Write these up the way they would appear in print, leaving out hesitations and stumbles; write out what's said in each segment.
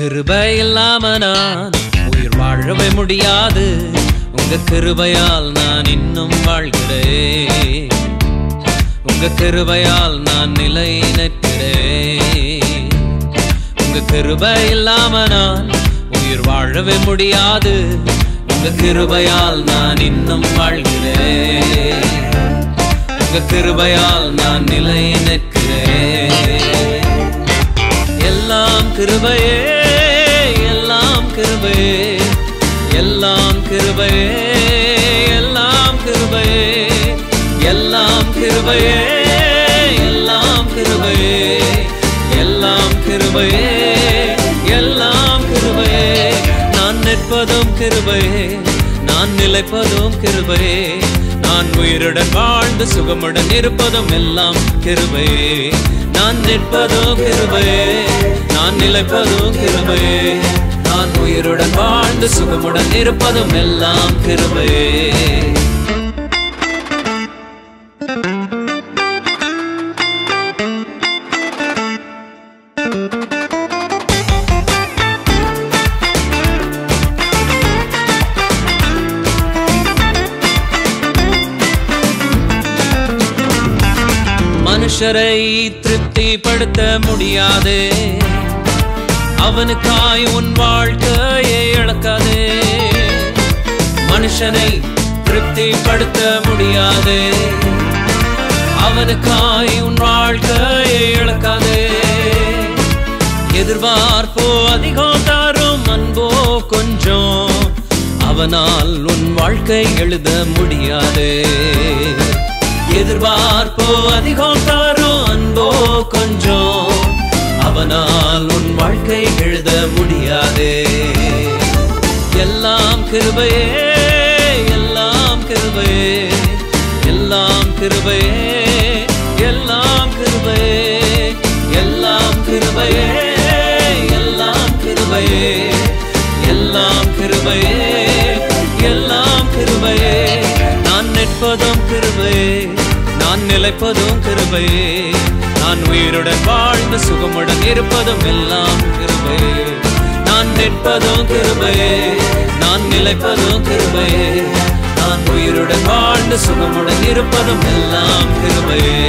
கிருபை இல்லாம நான் உயிர் வாழவே முடியாது. உங்க கிருபையால் நான் இன்னும் வாழ்கிறேன். உங்க கிருபையால் நான் நிலை நிற்கிறேன். உங்க கிருபை இல்லாம நான் உயிர் வாழவே முடியாது. உங்க கிருபையால் நான் இன்னும் வாழ்கிறேன். உங்க கிருபையால் நான் நிலை நிற்கிறேன். எல்லாம் கிருபையே, எல்லாம் கிருபையே, எல்லாம் கிருபையே, எல்லாம் கிருபையே, எல்லாம் கிருபையே, எல்லாம் கிருபையே, எல்லாம் கிருபையே, எல்லாம் கிருபையே. நான் நிற்பதும் கிருபையே, நான் நிலைப்பதும் கிருபையே, நான் உயிருடன் வாழ்ந்து சுகமுடன் இருப்பதும் எல்லாம் கிருபையே. நான் நிற்பதும் கிருபையே, நான் நிலைப்பதும் கிருபையே, நான் உயிருடன் வாழ்ந்து சுகமுடன் இருப்பதும் எல்லாம் கிருபையே. மனுஷரை திருப்திப்படுத்த முடியாதே, அவனுக்காய் உன் வாழ்க்கையை இழக்காதே. மனுஷனை திருப்திப்படுத்த முடியாதே, அவனுக்காய் உன் வாழ்க்கையை இழக்காதே. எதிர்பார்ப்போ அதிகம் தரும் அன்போ கொஞ்சம், அவனால் உன் வாழ்க்கை எழுத முடியாதே. எதிர்பார்ப்போ அதிகம் தரும் அன்போ கொஞ்சம், அவனால் உன் வாழ்க்கை எழுத முடியாதே. எல்லாம் கிருபையே, எல்லாம் கிருபையே, எல்லாம் கிருபையே, எல்லாம் கிருபையே, எல்லாம் கிருபையே, எல்லாம் கிருபையே, எல்லாம் கிருபையே, எல்லாம் கிருபையே. நான் நிற்பதும் கிருபையே, நான் நிலைப்பதும் கிருபையே, நான் உயிருடன் வாழ்ந்து சுகமுடன் இருப்பதும் எல்லாம் கிருபையே. நான் நிற்பதும் கிருபையே, நான் நிலைப்பதும் கிருபையே, நான் உயிருடன் வாழ்ந்து சுகமுடன் இருப்பதும் எல்லாம் கிருபையே.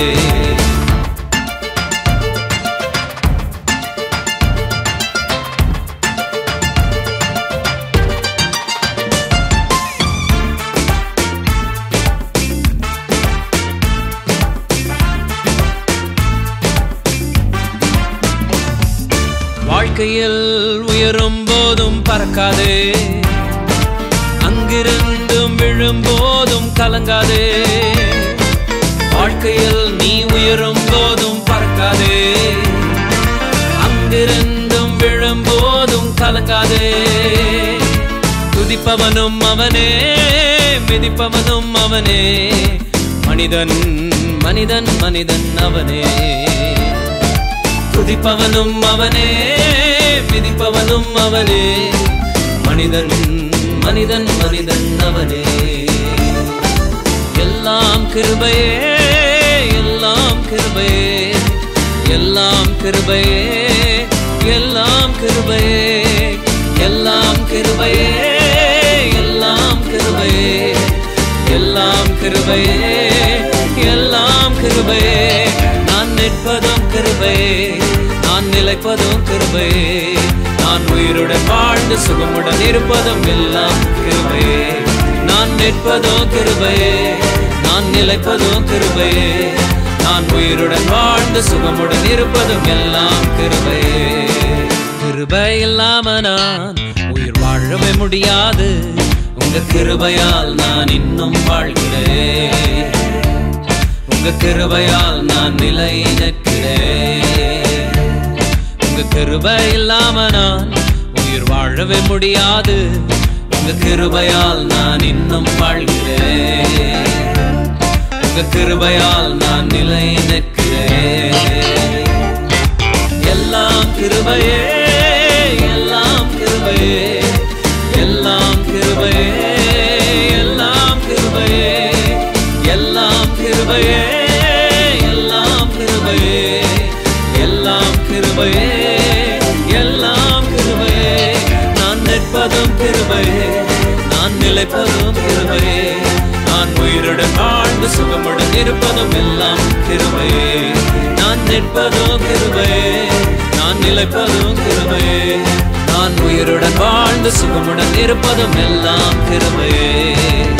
வாழ்க்கையில் உயரும் போதும் பறக்காதே, அங்கிருந்தும் விழும் போதும் கலங்காதே. வாழ்க்கையில் நீ உயரும் போதும் பறக்காதே, அங்கிருந்தும் விழும் போதும் கலங்காதே. துதிப்பவனும் அவனே, மிதிப்பவனும் அவனே, மனிதன் மனிதன் மனிதன் அவனே. துதிப்பவனும் அவனே, மிதிப்பவனும் அவனே, மனிதன் மனிதன் மனிதன் அவனே. எல்லாம் கிருபையே, எல்லாம் கிருபையே, எல்லாம் கிருபையே, எல்லாம் கிருபையே, எல்லாம் கிருபையே, எல்லாம் கிருபையே, எல்லாம் கிருபையே, எல்லாம் கிருபையே. நான் நிற்பதும் கிருபையே, நான் நிலைப்பதும் கிருபையே, நான் உயிருடன் வாழ்ந்து சுகமுடன் இருப்பதும் எல்லாம் கிருபையே. நான் நிற்பதும் கிருபையே, நான் நிலைப்பதும் கிருபையே, நான் உயிருடன் வாழ்ந்து சுகமுடன் இருப்பதும் எல்லாம் கிருபையே. கிருபை இல்லாம நான் உயிர் வாழவே முடியாது. உங்க கிருபையால் நான் இன்னும் வாழ்கிறேன். உங்க கிருபையால் நான் நிலை நிற்கிறேன். உங்க கிருபை இல்லாம நான் உயிர் வாழவே முடியாது. உங்க கிருபையால் நான் இன்னும் வாழ்கிறேன். உங்க கிருபையால் நான் நிலை நிற்கிறேன். எல்லாம் கிருபையே, எல்லாம் கிருபையே, எல்லாம் கிருபையே, எல்லாம் கிருபையே, எல்லாம் கிருபையே, எல்லாம் கிருபையே, எல்லாம் கிருபையே, எல்லாம் கிருபையே. கிருபையே, நான் நிலைப்பதும் கிருபையே, நான் உயிருடன் வாழ்ந்து சுகமுடன் இருப்பதும் எல்லாம் கிருபையே, நான் நிற்பதும் கிருபையே, நான் நிலைப்பதும் கிருபையே, நான் உயிருடன் வாழ்ந்து சுகமுடன் இருப்பதும் எல்லாம் கிருபையே.